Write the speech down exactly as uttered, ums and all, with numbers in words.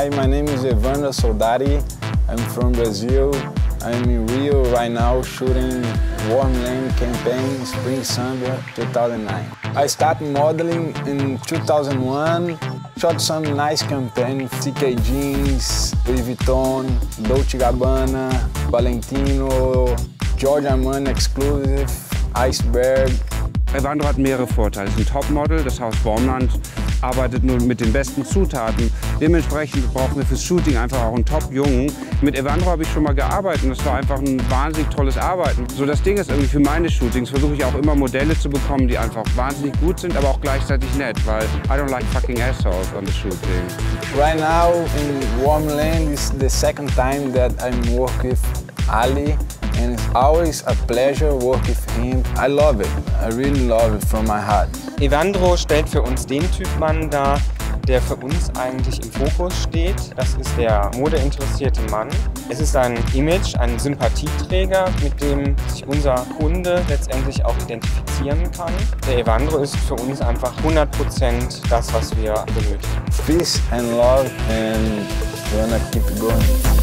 Hi, my name is Evandro Soldati. I'm from Brazil. I'm in Rio right now shooting Warm Lane campaign Spring Summer two thousand nine. I started modeling in two thousand one, shot some nice campaigns, C K Jeans, Louis Vuitton, Dolce and Gabbana, Valentino, Giorgio Armani Exclusive, Iceberg. Evandro hat mehrere Vorteile. Es ist ein Topmodel, das Haus Baumland arbeitet nur mit den besten Zutaten. Dementsprechend brauchen wir fürs Shooting einfach auch einen Top-Jungen. Mit Evandro habe ich schon mal gearbeitet und das war einfach ein wahnsinnig tolles Arbeiten. So das Ding ist irgendwie für meine Shootings versuche ich auch immer Modelle zu bekommen, die einfach wahnsinnig gut sind, aber auch gleichzeitig nett, weil I don't like fucking assholes on the shooting. Right now in Warm Lane, this is the second time that I'm working with Ali. And it's always a pleasure working with him. I love it. I really love it from my heart. Evandro stellt für uns den Typ Mann dar, der für uns eigentlich im Fokus steht. Das ist der modeinteressierte Mann. Es ist ein Image, ein Sympathieträger, mit dem sich unser Kunde letztendlich auch identifizieren kann. Der Evandro ist für uns einfach hundert Prozent das, was wir benötigen. Peace and love, and we're gonna keep going.